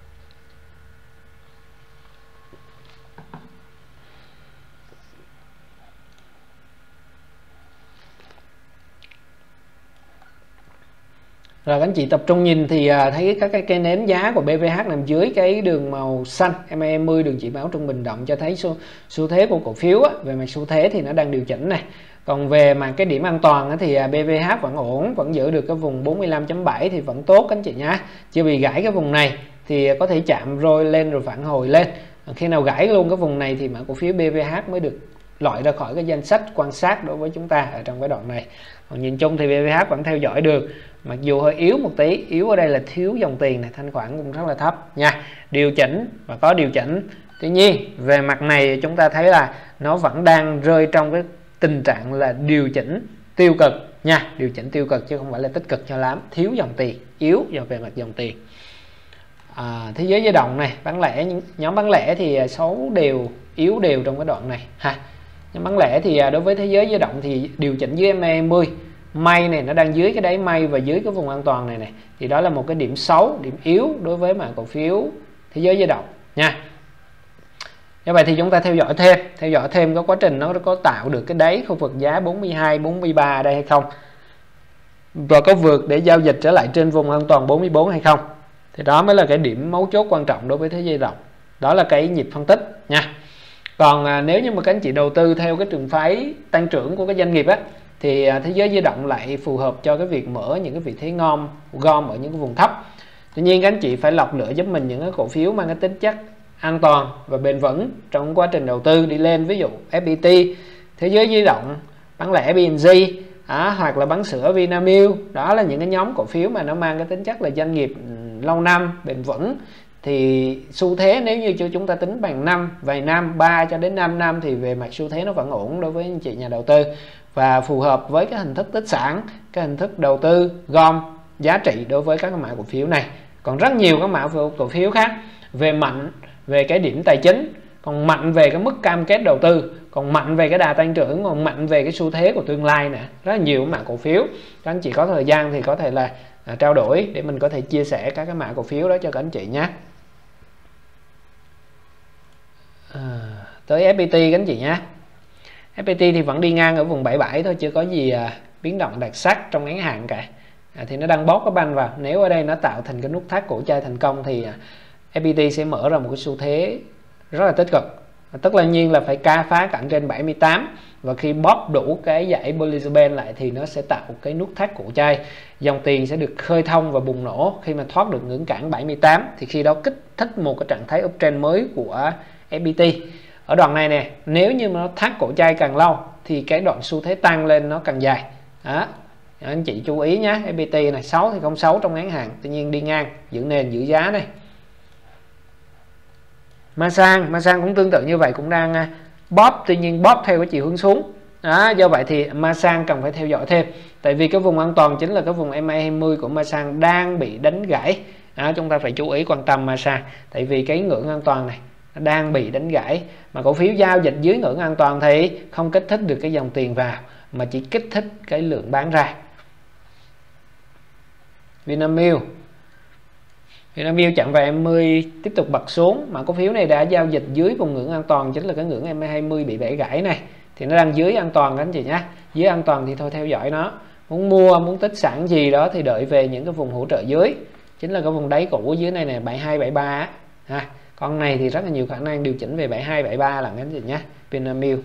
Rồi các anh chị tập trung nhìn thì thấy các cái nến giá của BVH nằm dưới cái đường màu xanh MA20, đường chỉ báo trung bình động, cho thấy xu thế của cổ phiếu á, về mặt xu thế thì nó đang điều chỉnh này. Còn về mà cái điểm an toàn á, thì BVH vẫn ổn, vẫn giữ được cái vùng 45.7 thì vẫn tốt các anh chị nhá. Chưa bị gãy cái vùng này thì có thể chạm rồi lên rồi phản hồi lên. Khi nào gãy luôn cái vùng này thì mã cổ phiếu BVH mới được loại ra khỏi cái danh sách quan sát đối với chúng ta ở trong cái đoạn này. Còn nhìn chung thì BVH vẫn theo dõi được, mặc dù hơi yếu một tí. Yếu ở đây là thiếu dòng tiền này, thanh khoản cũng rất là thấp nha. Điều chỉnh và có điều chỉnh, tuy nhiên về mặt này chúng ta thấy là nó vẫn đang rơi trong cái tình trạng là điều chỉnh tiêu cực nha, điều chỉnh tiêu cực chứ không phải là tích cực cho lắm, thiếu dòng tiền, yếu về mặt dòng tiền. Thế giới dao động này, bán lẻ, nhóm bán lẻ thì xấu đều, yếu đều trong cái đoạn này ha. Nhóm bán lẻ thì đối với thế giới dao động thì điều chỉnh dưới MA20, may này nó đang dưới cái đáy may và dưới cái vùng an toàn này thì đó là một cái điểm xấu, điểm yếu đối với mã cổ phiếu thế giới dao động nha. Như vậy thì chúng ta theo dõi thêm có quá trình nó có tạo được cái đáy khu vực giá 42, 43 ở đây hay không, và có vượt để giao dịch trở lại trên vùng an toàn 44 hay không, thì đó mới là cái điểm mấu chốt quan trọng đối với thế giới dao động. Đó là cái nhịp phân tích nha. Còn nếu như mà các anh chị đầu tư theo cái trường phái tăng trưởng của cái doanh nghiệp á, thì thế giới di động lại phù hợp cho cái việc mở những cái vị thế gom ở những cái vùng thấp. Tuy nhiên các anh chị phải lọc lựa giúp mình những cái cổ phiếu mang cái tính chất an toàn và bền vững trong quá trình đầu tư đi lên, ví dụ FPT, thế giới di động, bán lẻ BNG, hoặc là bán sữa Vinamilk. Đó là những cái nhóm cổ phiếu mà nó mang cái tính chất là doanh nghiệp lâu năm, bền vững. Thì xu thế nếu như cho chúng ta tính bằng vài năm, 3 cho đến 5 năm thì về mặt xu thế nó vẫn ổn đối với anh chị nhà đầu tư, và phù hợp với cái hình thức tích sản, cái hình thức đầu tư gom giá trị đối với các mã cổ phiếu này. Còn rất nhiều các mã cổ phiếu khác về mạnh về cái điểm tài chính, còn mạnh về cái mức cam kết đầu tư, còn mạnh về cái đà tăng trưởng, còn mạnh về cái xu thế của tương lai nè, rất là nhiều mã cổ phiếu. Các anh chị có thời gian thì có thể là trao đổi để mình có thể chia sẻ các cái mã cổ phiếu đó cho các anh chị nhé. Tới FPT các anh chị nhé. FPT thì vẫn đi ngang ở vùng 77 thôi, chưa có gì biến động đặc sắc trong ngắn hạn cả. Thì nó đang bóp cái banh vào. Nếu ở đây nó tạo thành cái nút thắt cổ chai thành công thì FPT sẽ mở ra một cái xu thế rất là tích cực. Tất nhiên là phải phá cạnh trên 78, và khi bóp đủ cái dãy Bollinger Band lại thì nó sẽ tạo cái nút thắt cổ chai. Dòng tiền sẽ được khơi thông và bùng nổ khi mà thoát được ngưỡng cản 78, thì khi đó kích thích một cái trạng thái uptrend mới của FPT. Ở đoạn này nè, nếu như mà nó thắt cổ chai càng lâu thì cái đoạn xu thế tăng lên nó càng dài. Đó, anh chị chú ý nhé. FPT này xấu thì không xấu trong ngắn hạn, tuy nhiên đi ngang giữ nền giữ giá này. Masan cũng tương tự như vậy, cũng đang bóp, tuy nhiên bóp theo cái chiều hướng xuống. Đó, do vậy thì Masan cần phải theo dõi thêm, tại vì cái vùng an toàn chính là cái vùng MA20 của Masan đang bị đánh gãy. Đó, chúng ta phải chú ý quan tâm Masan, tại vì cái ngưỡng an toàn này nó đang bị đánh gãy, mà cổ phiếu giao dịch dưới ngưỡng an toàn thì không kích thích được cái dòng tiền vào, mà chỉ kích thích cái lượng bán ra. Vinamilk chặn về 20 tiếp tục bật xuống, mà cổ phiếu này đã giao dịch dưới vùng ngưỡng an toàn, chính là cái ngưỡng MA20 bị bẻ gãy này, thì nó đang dưới an toàn các anh chị nhé. Dưới an toàn thì thôi theo dõi nó, muốn mua muốn tích sản gì đó thì đợi về những cái vùng hỗ trợ dưới, chính là cái vùng đáy cũ dưới này nè, 72 73 ha. Con này thì rất là nhiều khả năng điều chỉnh về 72 73 là các anh chị nhé. Vinamilk.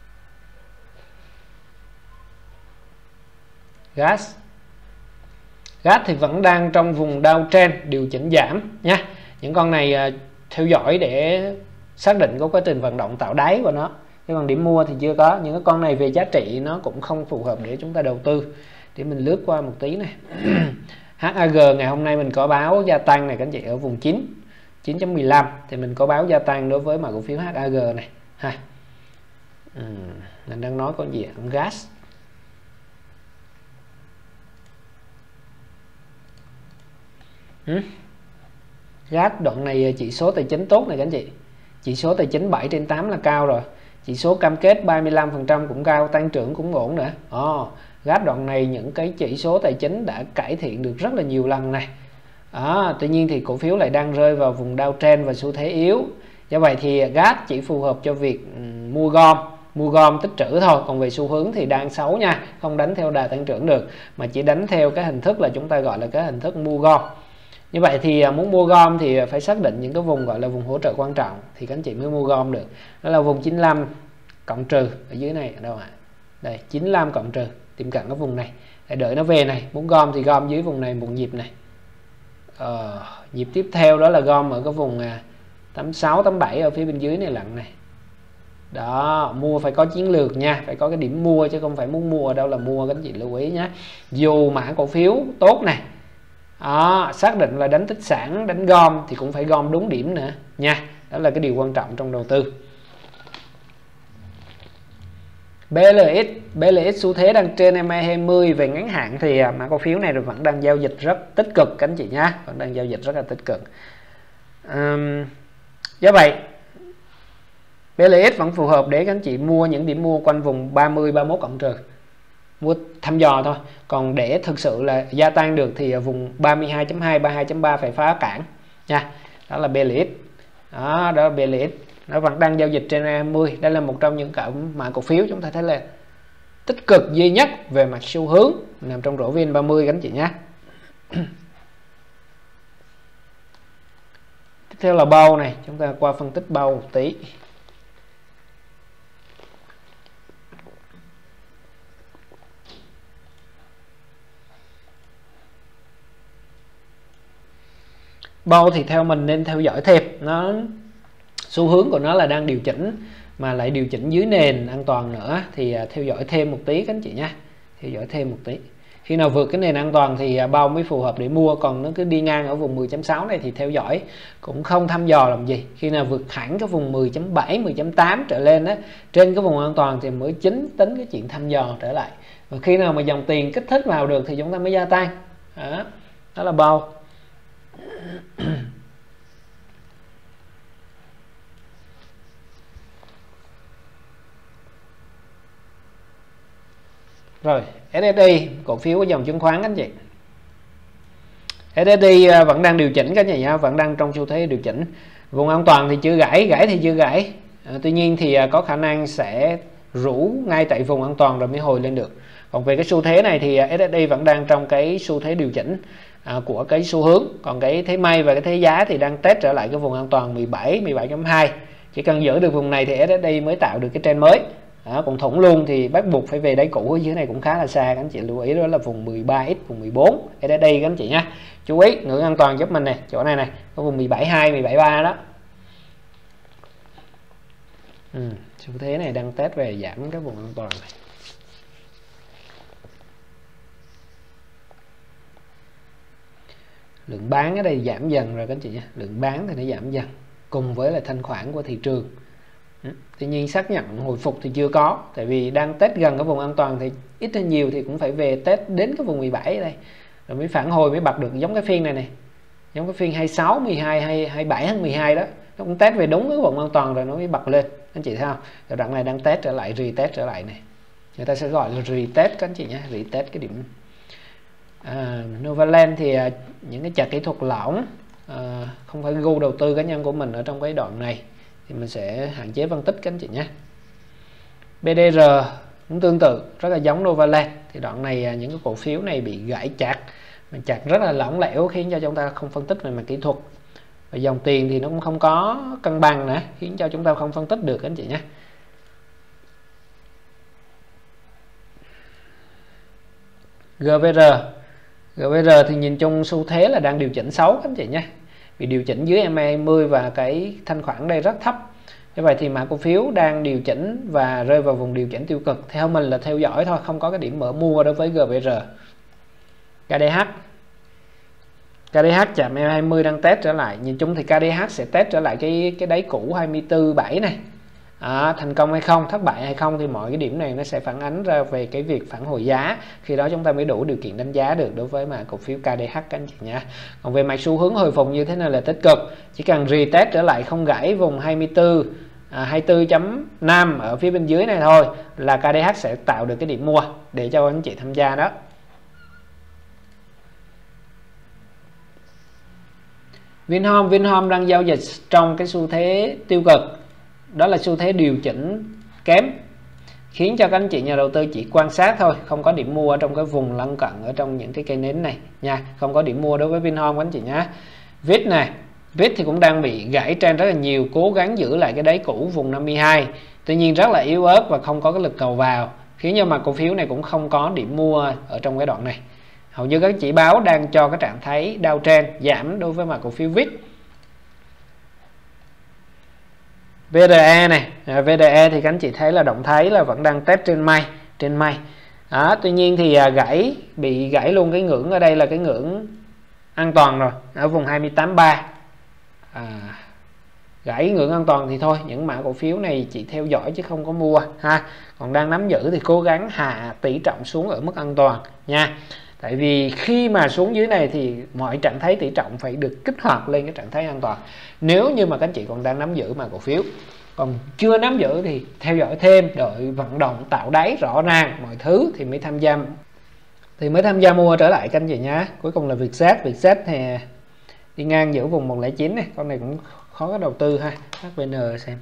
Gas GAT thì vẫn đang trong vùng downtrend, điều chỉnh giảm nha. Những con này theo dõi để xác định có quá trình vận động tạo đáy của nó. Chứ còn điểm mua thì chưa có. Những cái con này về giá trị nó cũng không phù hợp để chúng ta đầu tư. Để mình lướt qua một tí này. HAG ngày hôm nay mình có báo gia tăng này các anh chị ở vùng 9.15 thì mình có báo gia tăng đối với mã cổ phiếu HAG này ha. Mình đang nói con gì con gas. Gas đoạn này chỉ số tài chính tốt này các anh chị. Chỉ số tài chính 7/8 là cao rồi. Chỉ số cam kết 35% cũng cao, tăng trưởng cũng ổn nữa. Gas đoạn này những cái chỉ số tài chính đã cải thiện được rất là nhiều lần này. Tuy nhiên thì cổ phiếu lại đang rơi vào vùng downtrend và xu thế yếu. Do vậy thì gas chỉ phù hợp cho việc mua gom tích trữ thôi. Còn về xu hướng thì đang xấu nha, không đánh theo đà tăng trưởng được, mà chỉ đánh theo cái hình thức là chúng ta gọi là cái hình thức mua gom. Như vậy thì muốn mua gom thì phải xác định những cái vùng gọi là vùng hỗ trợ quan trọng thì các anh chị mới mua gom được. Đó là vùng 95 cộng trừ ở dưới này, ở đâu ạ? Đây, 95 cộng trừ, tiệm cận cái vùng này để đợi nó về này. Muốn gom thì gom dưới vùng này một nhịp này. Nhịp tiếp theo đó là gom ở cái vùng 86 87 ở phía bên dưới này lặng này. Đó, mua phải có chiến lược nha, phải có cái điểm mua chứ không phải muốn mua ở đâu là mua, các anh chị lưu ý nhé. Dù mã cổ phiếu tốt này, xác định là đánh tích sản, đánh gom thì cũng phải gom đúng điểm nữa nha. Đó là cái điều quan trọng trong đầu tư. BLX xu thế đang trên MA20. Về ngắn hạn thì mã cổ phiếu này vẫn đang giao dịch rất tích cực các anh chị nhé, vẫn đang giao dịch rất là tích cực. Do vậy BLX vẫn phù hợp để các anh chị mua những điểm mua quanh vùng 30 31 cộng trừ, mua thăm dò thôi. Còn để thực sự là gia tăng được thì vùng 32.2 32.3 phải phá cản nha. Đó là BLX. Đó là BLX, nó vẫn đang giao dịch trên 20. Đây là một trong những cả mã cổ phiếu chúng ta thấy là tích cực duy nhất về mặt xu hướng nằm trong rổ VN30 các anh chị nhé. Tiếp theo là BOW này, chúng ta qua phân tích BOW một tí. BOW thì theo mình nên theo dõi thêm, nó xu hướng của nó là đang điều chỉnh mà lại điều chỉnh dưới nền an toàn nữa, thì theo dõi thêm một tí các anh chị nha, theo dõi thêm một tí. Khi nào vượt cái nền an toàn thì BOW mới phù hợp để mua, còn nó cứ đi ngang ở vùng 10.6 này thì theo dõi cũng không thăm dò làm gì. Khi nào vượt hẳn cái vùng 10.7 10.8 trở lên á, trên cái vùng an toàn thì mới chính tính cái chuyện thăm dò trở lại. Và khi nào mà dòng tiền kích thích vào được thì chúng ta mới gia tăng. Đó là BOW. Rồi, SSI, cổ phiếu của dòng chứng khoán các anh chị. SSI vẫn đang điều chỉnh các anh chị nhá, vẫn đang trong xu thế điều chỉnh. Vùng an toàn thì chưa gãy thì chưa gãy. Tuy nhiên thì có khả năng sẽ rũ ngay tại vùng an toàn rồi mới hồi lên được. Còn về cái xu thế này thì SSI vẫn đang trong cái xu thế điều chỉnh của cái xu hướng. Còn cái thế may và cái thế giá thì đang test trở lại cái vùng an toàn 17, 17.2. Chỉ cần giữ được vùng này thì SSI mới tạo được cái trend mới. Còn thủng luôn thì bắt buộc phải về đáy cũ, ở dưới này cũng khá là xa, các anh chị lưu ý đó là vùng 13x, vùng 14 SSI các anh chị nhé. Chú ý ngưỡng an toàn giúp mình này, chỗ này này, có vùng 17.2, 17.3 đó. Xu thế này đang test về giảm cái vùng an toàn này. Lượng bán ở đây giảm dần rồi các anh chị nhé, lượng bán thì nó giảm dần cùng với là thanh khoản của thị trường. Tuy nhiên xác nhận hồi phục thì chưa có, tại vì đang test gần cái vùng an toàn thì ít hay nhiều thì cũng phải về test đến cái vùng 17 ở đây rồi mới phản hồi, mới bật được, giống cái phiên này này, giống cái phiên 26, 12 hay 27 hay 12 đó, nó cũng test về đúng cái vùng an toàn rồi nó mới bật lên, anh chị thấy không? Rồi đoạn này đang test trở lại, retest trở lại này, người ta sẽ gọi là retest các anh chị nhé, retest cái điểm. Novaland thì những cái chart kỹ thuật lỏng, không phải gu đầu tư cá nhân của mình ở trong cái đoạn này thì mình sẽ hạn chế phân tích các anh chị nhé. BDR cũng tương tự, rất là giống Novaland. Thì đoạn này những cái cổ phiếu này bị gãy chart, mình chart rất là lỏng lẻo khiến cho chúng ta không phân tích về mặt kỹ thuật. Và dòng tiền thì nó cũng không có cân bằng nữa, khiến cho chúng ta không phân tích được các anh chị nhé. GVR GBR thì nhìn chung xu thế là đang điều chỉnh xấu các anh chị nhé, bị điều chỉnh dưới MA20 và cái thanh khoản đây rất thấp. Như vậy thì mã cổ phiếu đang điều chỉnh và rơi vào vùng điều chỉnh tiêu cực. Theo mình là theo dõi thôi, không có cái điểm mở mua đối với GBR. KDH chạm MA20 đang test trở lại. Nhìn chung thì KDH sẽ test trở lại cái đáy cũ 24.7 này. Thành công hay không, thất bại hay không thì mọi cái điểm này nó sẽ phản ánh ra về cái việc phản hồi giá. Khi đó chúng ta mới đủ điều kiện đánh giá được đối với mã cổ phiếu KDH các anh chị nhé. Còn về mặt xu hướng hồi phục như thế này là tích cực. Chỉ cần retest trở lại không gãy vùng 24.5 ở phía bên dưới này thôi là KDH sẽ tạo được cái điểm mua để cho anh chị tham gia đó. Vinhome đang giao dịch trong cái xu thế tiêu cực, đó là xu thế điều chỉnh kém, khiến cho các anh chị nhà đầu tư chỉ quan sát thôi, không có điểm mua trong cái vùng lân cận ở trong những cái cây nến này nha, không có điểm mua đối với Vinhome các anh chị nhé. VIX thì cũng đang bị gãy trend rất là nhiều, cố gắng giữ lại cái đáy cũ vùng 52, tuy nhiên rất là yếu ớt và không có cái lực cầu vào, khiến cho mà cổ phiếu này cũng không có điểm mua ở trong cái đoạn này. Hầu như các chỉ báo đang cho cái trạng thái downtrend giảm đối với mặt cổ phiếu VIX. VDE này, VDE thì các anh chị thấy là động thái là vẫn đang test trên may. Tuy nhiên thì bị gãy luôn cái ngưỡng ở đây là cái ngưỡng an toàn rồi, ở vùng 28.3. Gãy ngưỡng an toàn thì thôi, những mã cổ phiếu này chỉ theo dõi chứ không có mua ha. Còn đang nắm giữ thì cố gắng hạ tỷ trọng xuống ở mức an toàn nha. Tại vì khi mà xuống dưới này thì mọi trạng thái tỷ trọng phải được kích hoạt lên cái trạng thái an toàn. Nếu như mà các anh chị còn đang nắm giữ mà cổ phiếu, còn chưa nắm giữ thì theo dõi thêm, đợi vận động tạo đáy rõ ràng mọi thứ thì mới tham gia mua trở lại các anh chị nhé. Cuối cùng là Vietjet thì đi ngang giữa vùng 109 này, con này cũng khó có đầu tư ha. HVN xem,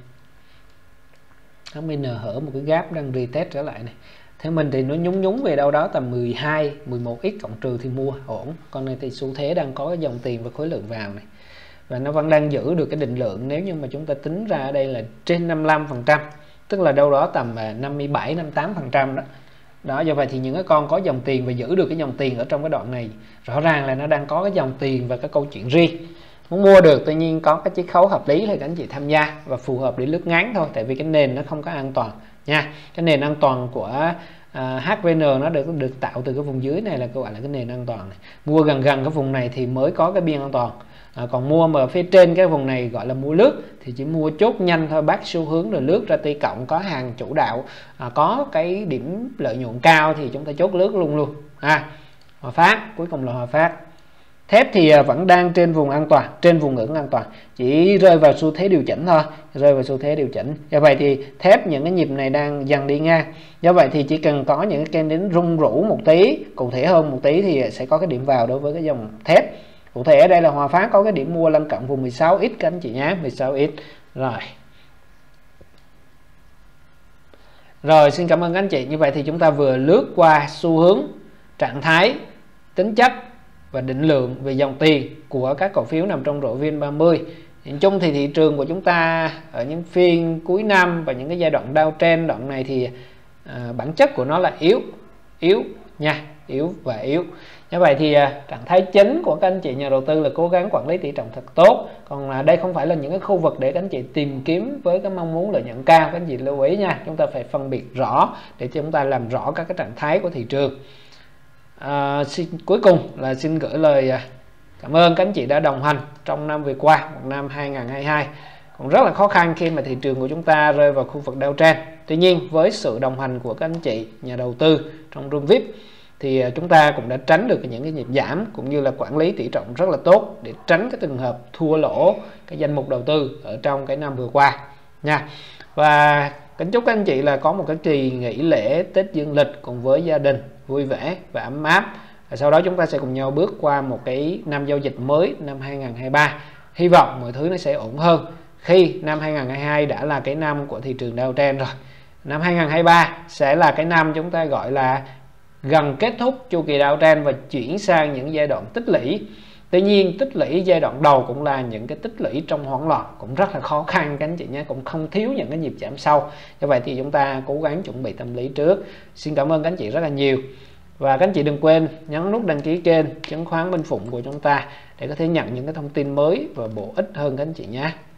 HVN hở một cái gap đang retest trở lại này. Theo mình thì nó nhúng về đâu đó tầm 12, 11x cộng trừ thì mua ổn. Con này thì xu thế đang có cái dòng tiền và khối lượng vào này. Và nó vẫn đang giữ được cái định lượng, nếu như mà chúng ta tính ra ở đây là trên 55%, tức là đâu đó tầm 57, 58% đó. Đó, do vậy thì những cái con có dòng tiền và giữ được cái dòng tiền ở trong cái đoạn này, rõ ràng là nó đang có cái dòng tiền và cái câu chuyện riêng. Muốn mua được, tuy nhiên có cái chiết khấu hợp lý thì các anh chị tham gia và phù hợp để lướt ngắn thôi, tại vì cái nền nó không có an toàn nha. Cái nền an toàn của HVN nó được tạo từ cái vùng dưới này là gọi là cái nền an toàn này. Mua gần cái vùng này thì mới có cái biên an toàn. Còn mua mà phía trên cái vùng này gọi là mua lướt thì chỉ mua chốt nhanh thôi, bắt xu hướng rồi lướt ra T cộng, có hàng chủ đạo, có cái điểm lợi nhuận cao thì chúng ta chốt lướt luôn. Hòa Phát, cuối cùng là Hòa Phát. Thép thì vẫn đang trên vùng an toàn, trên vùng ngưỡng an toàn, chỉ rơi vào xu thế điều chỉnh thôi, do vậy thì thép những cái nhịp này đang dần đi ngang, do vậy thì chỉ cần có những cái kênh đến rung rũ một tí, cụ thể hơn một tí thì sẽ có cái điểm vào đối với cái dòng thép. Cụ thể ở đây là Hòa Phát có cái điểm mua lân cận vùng 16x các anh chị nhé, 16x. Rồi xin cảm ơn các anh chị. Như vậy thì chúng ta vừa lướt qua xu hướng, trạng thái, tính chất và định lượng về dòng tiền của các cổ phiếu nằm trong rổ VN30. Nhìn chung thì thị trường của chúng ta ở những phiên cuối năm và những cái giai đoạn downtrend, đoạn này thì bản chất của nó là yếu nha, yếu. Như vậy thì trạng thái chính của các anh chị nhà đầu tư là cố gắng quản lý tỷ trọng thật tốt. Còn đây không phải là những cái khu vực để các anh chị tìm kiếm với cái mong muốn lợi nhuận cao. Các anh chị lưu ý nha, chúng ta phải phân biệt rõ để chúng ta làm rõ các cái trạng thái của thị trường. Cuối cùng là xin gửi lời cảm ơn các anh chị đã đồng hành trong năm vừa qua, một năm 2022 cũng rất là khó khăn khi mà thị trường của chúng ta rơi vào khu vực downtrend. Tuy nhiên với sự đồng hành của các anh chị nhà đầu tư trong room VIP thì chúng ta cũng đã tránh được những cái nhịp giảm, cũng như là quản lý tỷ trọng rất là tốt để tránh cái trường hợp thua lỗ cái danh mục đầu tư ở trong cái năm vừa qua nha. Và kính chúc các anh chị là có một cái kỳ nghỉ lễ Tết Dương lịch cùng với gia đình vui vẻ và ấm áp. Và sau đó chúng ta sẽ cùng nhau bước qua một cái năm giao dịch mới năm 2023. Hy vọng mọi thứ nó sẽ ổn hơn khi năm 2022 đã là cái năm của thị trường downtrend rồi. Năm 2023 sẽ là cái năm chúng ta gọi là gần kết thúc chu kỳ downtrend và chuyển sang những giai đoạn tích lũy. Tuy nhiên tích lũy giai đoạn đầu cũng là những cái tích lũy trong hoảng loạn, cũng rất là khó khăn các anh chị nhé, cũng không thiếu những cái nhịp giảm sâu. Do vậy thì chúng ta cố gắng chuẩn bị tâm lý trước. Xin cảm ơn các anh chị rất là nhiều. Và các anh chị đừng quên nhấn nút đăng ký kênh Chứng khoán Minh Phụng của chúng ta để có thể nhận những cái thông tin mới và bổ ích hơn các anh chị nhé.